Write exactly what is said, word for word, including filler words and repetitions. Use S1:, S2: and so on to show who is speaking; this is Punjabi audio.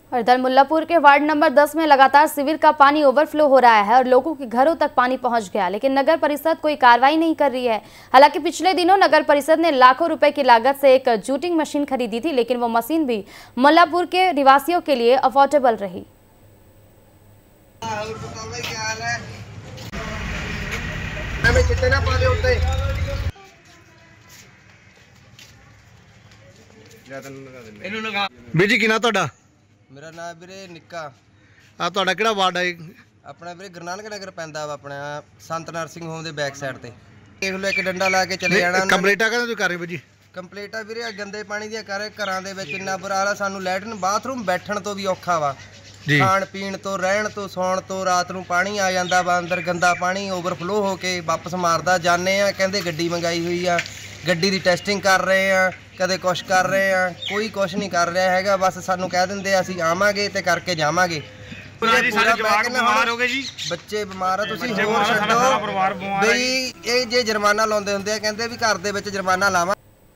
S1: और इधर मुल्लापुर के वार्ड नंबर दस में लगातार सीवर का पानी ओवरफ्लो हो रहा है और लोगों के घरों तक पानी पहुंच गया, लेकिन नगर परिषद कोई कार्रवाई नहीं कर रही है। हालांकि पिछले दिनों नगर परिषद ने लाखों रुपए की लागत से एक जूटिंग मशीन खरीदी थी, लेकिन वो मशीन भी मुल्लापुर के निवासियों के लिए अफोर्डेबल रही।
S2: ਵੀਰ ਜੀ ਕੀ ਨਾਂ ਤੁਹਾਡਾ?
S3: मेरा नाम ਵੀਰੇ ਨਿੱਕਾ।
S2: ਆ ਤੁਹਾਡਾ ਕਿਹੜਾ ਵਾਰਡ ਹੈ?
S3: ਆਪਣਾ ਵੀਰੇ ਗੁਰੂ ਨਾਨਕ ਨਗਰ ਪੈਂਦਾ ਵਾ, ਆਪਣਾ ਸੰਤ ਨਰਸਿੰਘ ਹੋਮ ਦੇ ਬੈਕ ਸਾਈਡ ਤੇ। ਦੇਖ ਲਓ ਇੱਕ ਡੰਡਾ ਲਾ ਕੇ ਚਲੇ ਜਾਣਾ।
S2: ਕੰਪਲੀਟਾ ਕਹਿੰਦੇ ਤੁਸੀਂ ਕਰ ਰਹੇ ਹੋ ਜੀ?
S3: ਕੰਪਲੀਟਾ ਵੀਰੇ ਗੰਦੇ ਪਾਣੀ ਦੀਆਂ ਕਰ ਘਰਾਂ ਦੇ ਵਿੱਚ ਇੰਨਾ ਬੁਰਾ ਹਾਲ ਆ, ਸਾਨੂੰ ਲੈਟਰਨ ਬਾਥਰੂਮ ਬੈਠਣ ਤੋਂ ਵੀ ਔਖਾ ਵਾ। ਖਾਣ ਪੀਣ ਤੋਂ, ਰਹਿਣ ਤੋਂ, ਸੌਣ ਤੋਂ। ਰਾਤ ਨੂੰ ਪਾਣੀ ਆ ਜਾਂਦਾ ਵਾ ਅੰਦਰ, ਗੰਦਾ ਪਾਣੀ ਓਵਰਫਲੋ ਹੋ ਕੇ ਵਾਪਸ ਮਾਰਦਾ। ਜਾਂਦੇ ਆ ਕਹਿੰਦੇ ਗੱਡੀ ਮੰਗਾਈ ਹੋਈ ਆ, ਗੱਡੀ ਦੀ ਟੈਸਟਿੰਗ ਕਰ ਰਹੇ ਆ, ਕਦੇ ਕੁਛ ਕਰ ਰਹੇ ਆ, ਕੋਈ ਕੁਛ ਨਹੀਂ ਕਰ ਰਿਹਾ ਹੈਗਾ। ਬਸ ਸਾਨੂੰ ਕਹਿ ਦਿੰਦੇ ਅਸੀਂ ਆਵਾਂਗੇ ਤੇ ਕਰਕੇ ਜਾਵਾਂਗੇ। ਬੱਚੇ ਬਿਮਾਰ ਆ, ਤੁਸੀਂ ਹੋਰ ਛੱਡੋ ਬਈ। ਇਹ ਜੇ ਜੁਰਮਾਨਾ ਲਾਉਂਦੇ ਹੁੰਦੇ ਆ, ਕਹਿੰਦੇ ਵੀ ਘਰ ਦੇ ਵਿੱਚ ਜੁਰਮਾਨਾ ਲਾਵਾਂ।